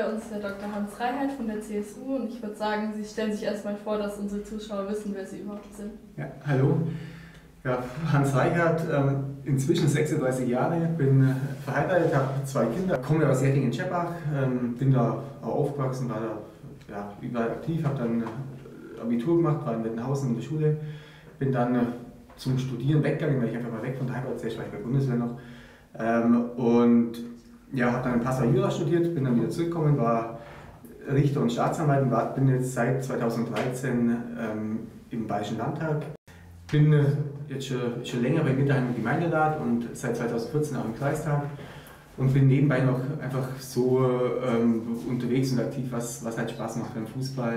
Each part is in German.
uns der Dr. Hans Reichert von der CSU und ich würde sagen, Sie stellen sich erstmal vor, dass unsere Zuschauer wissen, wer Sie überhaupt sind. Ja, hallo. Ja, Hans Reichert, inzwischen 36 Jahre, bin verheiratet, habe 2 Kinder, komme aus Jettingen-Scheppach, bin da auch aufgewachsen, war da überall aktiv, habe dann Abitur gemacht, war in Wettenhausen in der Schule, bin dann zum Studieren weggegangen, weil ich einfach mal weg von der Heimat, zuerst war ich bei der Bundeswehr noch, und ja, habe dann in Passau Jura studiert, bin dann wieder zurückgekommen, war Richter und Staatsanwalt und bin jetzt seit 2013 im Bayerischen Landtag. Bin jetzt schon länger bei Mitterheim im Gemeinderat und seit 2014 auch im Kreistag und bin nebenbei noch einfach so unterwegs und aktiv, was halt Spaß macht beim Fußball.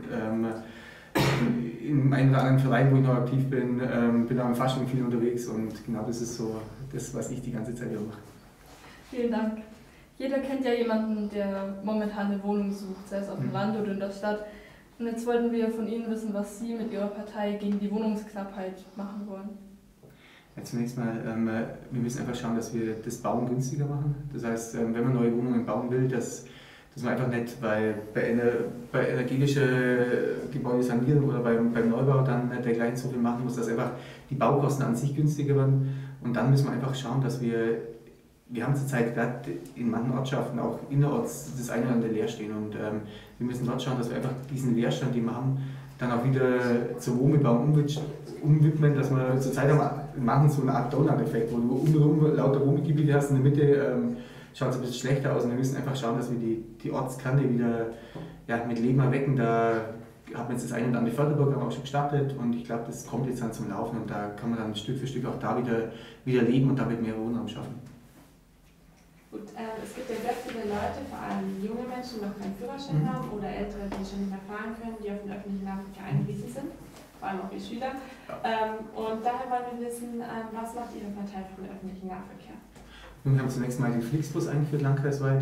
In einem oder anderen Verein, wo ich noch aktiv bin, bin auch im Fasching viel unterwegs und genau das ist so das, was ich die ganze Zeit hier mache. Vielen Dank. Jeder kennt ja jemanden, der momentan eine Wohnung sucht, sei es auf dem Land oder in der Stadt. Und jetzt wollten wir von Ihnen wissen, was Sie mit Ihrer Partei gegen die Wohnungsknappheit machen wollen. Ja, zunächst mal, wir müssen einfach schauen, dass wir das Bauen günstiger machen. Das heißt, wenn man neue Wohnungen bauen will, dass man einfach nicht bei energetischer Gebäudesanierung oder beim Neubau dann dergleichen so viel machen muss, dass einfach die Baukosten an sich günstiger werden. Und dann müssen wir einfach schauen, dass wir haben zurzeit gerade in manchen Ortschaften auch innerorts das eine oder andere leer stehen und wir müssen dort schauen, dass wir einfach diesen Leerstand, den wir haben, dann auch wieder zum Wohnbebau umwidmen, dass wir zurzeit machen so eine Art Donut-Effekt, wo du umherum lauter Wohngebiete hast, in der Mitte schaut es ein bisschen schlechter aus und wir müssen einfach schauen, dass wir die Ortskante wieder mit Leben erwecken. Da haben wir jetzt das eine oder andere Förderprogramm auch schon gestartet und ich glaube, das kommt jetzt dann zum Laufen und da kann man dann Stück für Stück auch da wieder leben und damit mehr Wohnraum schaffen. Gut, es gibt ja sehr viele Leute, vor allem junge Menschen, die noch keinen Führerschein haben oder Ältere, die schon nicht mehr fahren können, die auf den öffentlichen Nahverkehr angewiesen sind, vor allem auch die Schüler. Ja. Und daher wollen wir wissen, was macht Ihre Partei für den öffentlichen Nahverkehr? Wir haben zunächst mal den Flixbus eingeführt, landkreisweit.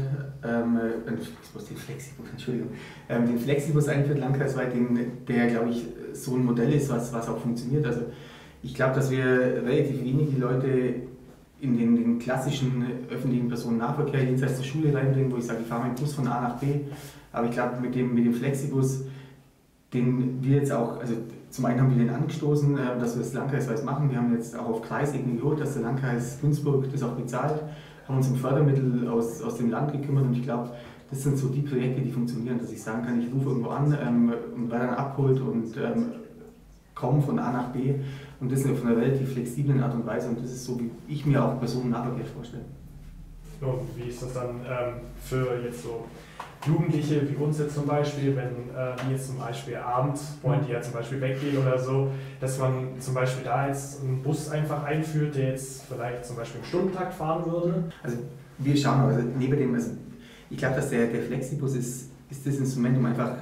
Den Flexibus eingeführt, landkreisweit, der, glaube ich, so ein Modell ist, was auch funktioniert. Also ich glaube, dass wir relativ wenige Leute in den klassischen öffentlichen Personennahverkehr jenseits der Schule reinbringen, wo ich sage, ich fahre meinen Bus von A nach B. Aber ich glaube, mit dem Flexibus, den wir jetzt auch, also zum einen haben wir den angestoßen, dass wir das landkreisweit machen. Wir haben jetzt auch auf Kreisebene gehört, dass der Landkreis Günzburg das auch bezahlt, haben uns um Fördermittel aus dem Land gekümmert und ich glaube, das sind so die Projekte, die funktionieren, dass ich sagen kann, ich rufe irgendwo an und werde dann abgeholt und komme von A nach B und das auf einer relativ flexiblen Art und Weise und das ist so, wie ich mir auch Personennahverkehr vorstelle. Und wie ist das dann für jetzt so Jugendliche wie uns jetzt zum Beispiel, wenn die jetzt zum Beispiel abends wollen die ja zum Beispiel weggehen oder so, dass man zum Beispiel da jetzt einen Bus einfach einführt, der jetzt vielleicht zum Beispiel im Stundentakt fahren würde? Also wir schauen, also neben dem, also ich glaube, dass der Flexibus ist das Instrument, um einfach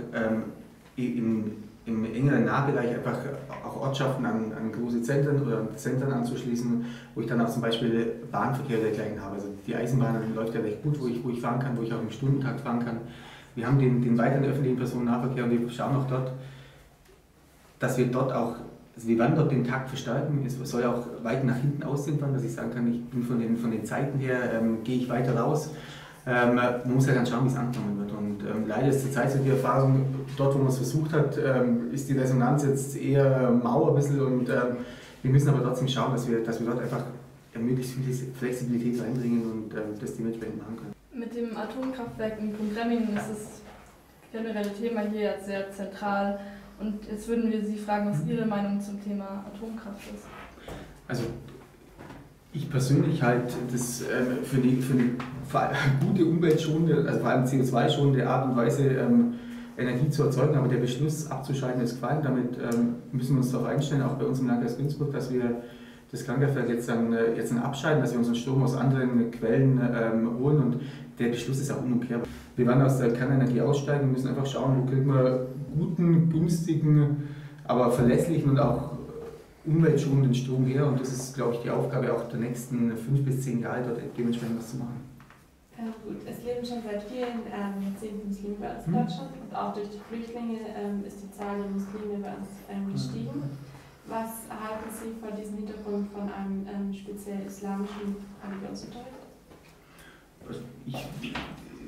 im engeren Nahbereich einfach auch Ortschaften an große Zentren oder Zentren anzuschließen, wo ich dann auch zum Beispiel Bahnverkehr dergleichen habe. Also die Eisenbahn läuft ja recht gut, wo ich fahren kann, wo ich auch im Stundentakt fahren kann. Wir haben den weiteren öffentlichen Personennahverkehr und wir schauen auch dort, dass wir dort auch, also wir werden dort den Takt verstärken. Es soll auch weit nach hinten aussehen, dass ich sagen kann, ich bin von den Zeiten her, gehe ich weiter raus. Man muss ja dann schauen, wie es angenommen wird. Und leider ist zurzeit so die Erfahrung, dort wo man es versucht hat, ist die Resonanz jetzt eher mau ein bisschen und wir müssen aber trotzdem schauen, dass wir dort einfach möglichst viel Flexibilität reinbringen und das dementsprechend machen können. Mit dem Atomkraftwerk in Gundremmingen ist das generelle Thema hier jetzt sehr zentral und jetzt würden wir Sie fragen, was Ihre Meinung zum Thema Atomkraft ist. Also ich persönlich halte das für eine gute umweltschonende, also vor allem CO2-schonende Art und Weise, Energie zu erzeugen, aber der Beschluss abzuschalten ist gefallen. Damit müssen wir uns darauf einstellen, auch bei uns im Landkreis Günzburg, dass wir das Kernkraftwerk jetzt dann abschalten, dass wir unseren Strom aus anderen Quellen holen und der Beschluss ist auch unumkehrbar. Wir werden aus der Kernenergie aussteigen und müssen einfach schauen, wo kriegen wir guten, günstigen, aber verlässlichen und auch umweltschonenden Strom her und das ist, glaube ich, die Aufgabe auch der nächsten 5 bis 10 Jahre, dort dementsprechend was zu machen. Gut, es leben schon seit vielen Jahrzehnten Muslime bei uns in Deutschland und auch durch die Flüchtlinge ist die Zahl der Muslime bei uns gestiegen. Was halten Sie vor diesem Hintergrund von einem speziell islamischen Religionsunterricht?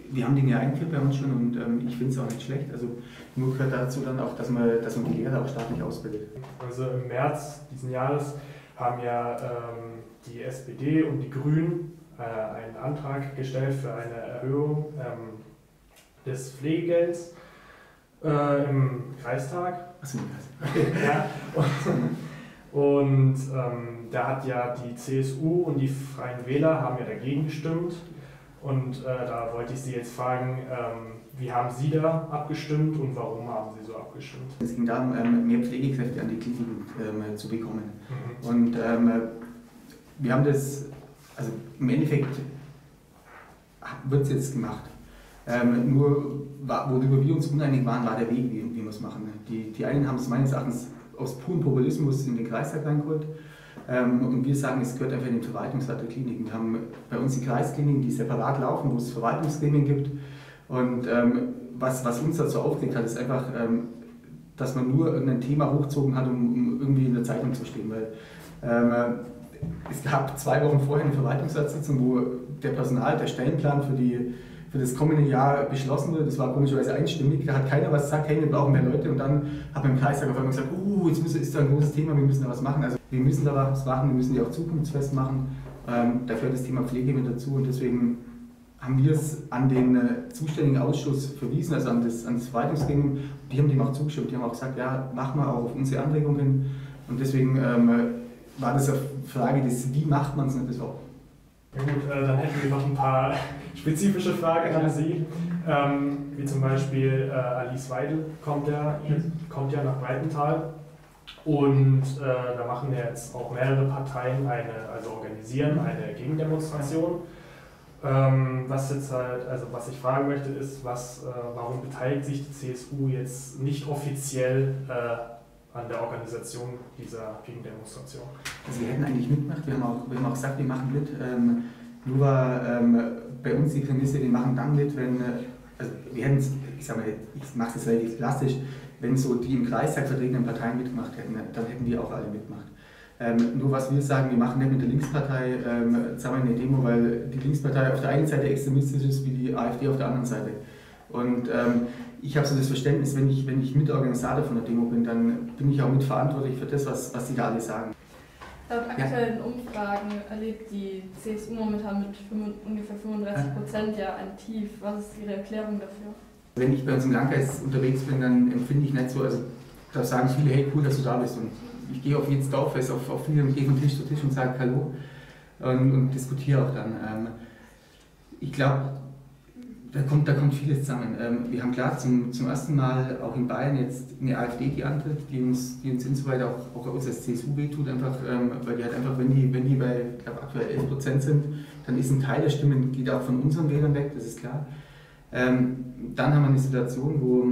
wir haben den ja eingeführt bei uns schon und ich finde es auch nicht schlecht. Also nur gehört dazu dann auch, dass man die Lehrer auch staatlich ausbildet. Also im März diesen Jahres haben ja die SPD und die Grünen einen Antrag gestellt für eine Erhöhung des Pflegegelds im Kreistag. Achso, Ja, und da hat ja die CSU und die Freien Wähler haben ja dagegen gestimmt. Und da wollte ich Sie jetzt fragen, wie haben Sie da abgestimmt und warum haben Sie so abgestimmt? Es ging darum, mehr Pflegekräfte an die Kliniken zu bekommen. Mhm. Und wir haben das, also im Endeffekt wird es jetzt gemacht. Nur worüber wir uns uneinig waren, war der Weg, wie wir es machen. Die einen haben es meines Erachtens aus purem Populismus in den Kreistag reingeholt. Und wir sagen, es gehört einfach in den Verwaltungsrat der Kliniken. Wir haben bei uns die Kreiskliniken, die separat laufen, wo es Verwaltungsgremien gibt. Und was uns dazu aufgeregt hat, ist einfach, dass man nur irgendein Thema hochgezogen hat, um irgendwie in der Zeitung zu stehen. Weil es gab 2 Wochen vorher eine Verwaltungsratssitzung, wo der Stellenplan für das kommende Jahr beschlossen wurde. Das war komischerweise einstimmig. Da hat keiner was gesagt, hey, wir brauchen mehr Leute. Und dann hat man im Kreistag auf einmal gesagt, jetzt ist da ein großes Thema, wir müssen da was machen. Also wir müssen da was machen, wir müssen die auch zukunftsfest machen. Da gehört das Thema Pflege mit dazu und deswegen haben wir es an den zuständigen Ausschuss verwiesen, also an das Verwaltungsgremium. Die haben dem auch zugestimmt, die haben auch gesagt, ja, machen wir auch auf unsere Anregung hin. Und deswegen war das eine Frage des, wie macht man es nicht das auch. Ja gut, dann hätten wir noch ein paar spezifische Fragen an Sie. Wie zum Beispiel Alice Weidel kommt ja nach Breitenthal. Und da machen ja jetzt auch mehrere Parteien organisieren eine Gegendemonstration. Was ich fragen möchte, ist, warum beteiligt sich die CSU jetzt nicht offiziell an der Organisation dieser Gegendemonstration? Also wir hätten eigentlich mitgemacht, wir haben auch gesagt, wir machen mit. Nur war bei uns die Prämisse, wir machen dann mit, wenn, also wir hätten, ich mache es relativ klassisch, wenn so die im Kreistag vertretenen Parteien mitgemacht hätten, dann hätten wir auch alle mitgemacht. Nur was wir sagen, wir machen nicht mit der Linkspartei zusammen eine Demo, weil die Linkspartei auf der einen Seite extremistisch ist wie die AfD auf der anderen Seite. Und ich habe so das Verständnis, wenn ich Mitorganisator von der Demo bin, dann bin ich auch mitverantwortlich für das, was die da alle sagen. Laut aktuellen Umfragen erlebt die CSU momentan mit ungefähr 35% ja ein Tief. Was ist Ihre Erklärung dafür? Wenn ich bei uns im Landkreis unterwegs bin, dann empfinde ich nicht so, also da sagen viele, hey cool, dass du da bist. Und ich gehe auf jedes Dorffest, auf viele und gehe von Tisch zu Tisch und sage Hallo und diskutiere auch dann. Ich glaube, da kommt vieles zusammen. Wir haben klar zum ersten Mal auch in Bayern jetzt eine AfD, die antritt, die uns insoweit auch uns als CSU wehtut, einfach, weil die halt einfach, wenn die bei, ich glaube, aktuell 11% sind, dann ist ein Teil der Stimmen, geht auch von unseren Wählern weg, das ist klar. Dann haben wir eine Situation, wo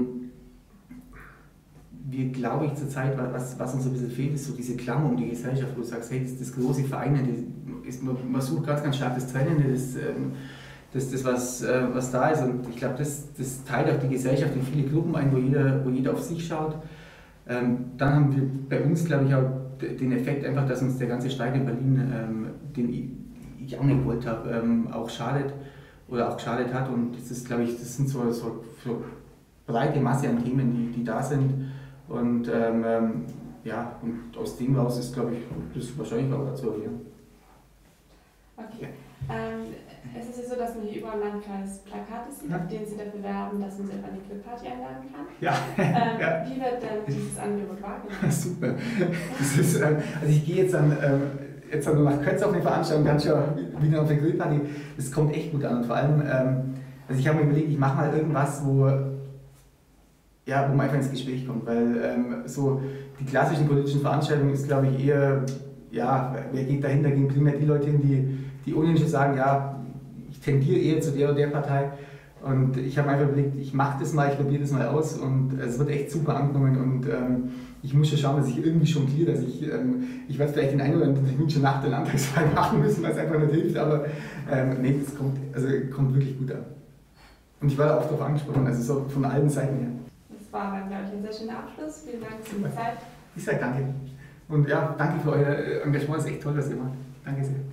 wir, glaube ich, zurzeit, was uns ein bisschen fehlt, ist so diese Klammer um die Gesellschaft, wo du sagst, hey, das große Vereine, man sucht ganz stark das Trennende, das was da ist. Und ich glaube, das teilt auch die Gesellschaft in viele Gruppen ein, wo jeder auf sich schaut. Dann haben wir bei uns, glaube ich, auch den Effekt einfach, dass uns der ganze Streit in Berlin, den ich auch nicht gewollt habe, auch schadet oder auch geschadet hat. Und das ist, glaube ich, das sind so breite Masse an Themen, die da sind. Und ja, und aus dem raus ist, glaube ich, das wahrscheinlich auch dazu erklären. Okay. Es ist ja so, dass man hier überall im Landkreis Plakate sieht, auf denen Sie dafür werben, dass man sich auf eine Grillparty einladen kann. Ja. Ja. Wie wird denn dieses Angebot wahrgenommen? Super. Das ist, also ich gehe jetzt dann nach Kötz auf eine Veranstaltung, dann schon wieder auf eine Grillparty. Das kommt echt gut an. Und vor allem, also ich habe mir überlegt, ich mache mal irgendwas, wo man einfach ins Gespräch kommt. Weil so die klassischen politischen Veranstaltungen ist, glaube ich, eher, ja, wer geht dahin? Da gehen primär die Leute hin, die ohnehin schon sagen, ja, ich tendiere eher zu der oder der Partei. Und ich habe mir einfach überlegt, ich mache das mal, ich probiere das mal aus und es wird echt super angenommen und ich muss schon schauen, dass ich irgendwie jongliere, dass ich werde vielleicht den einen oder anderen Termin schon nach der Landtagswahl machen müssen, weil es einfach nicht hilft, aber nee, das kommt wirklich gut an. Und ich war da oft darauf angesprochen, also so von allen Seiten her. Das war dann, glaube ich, ein sehr schöner Abschluss. Vielen Dank für die Zeit. Ich sage danke. Und ja, danke für euer Engagement, es ist echt toll, was ihr macht. Danke sehr.